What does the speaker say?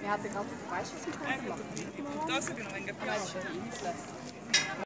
Ja, weißt du, was ich Gut, dass ich noch ein bisschen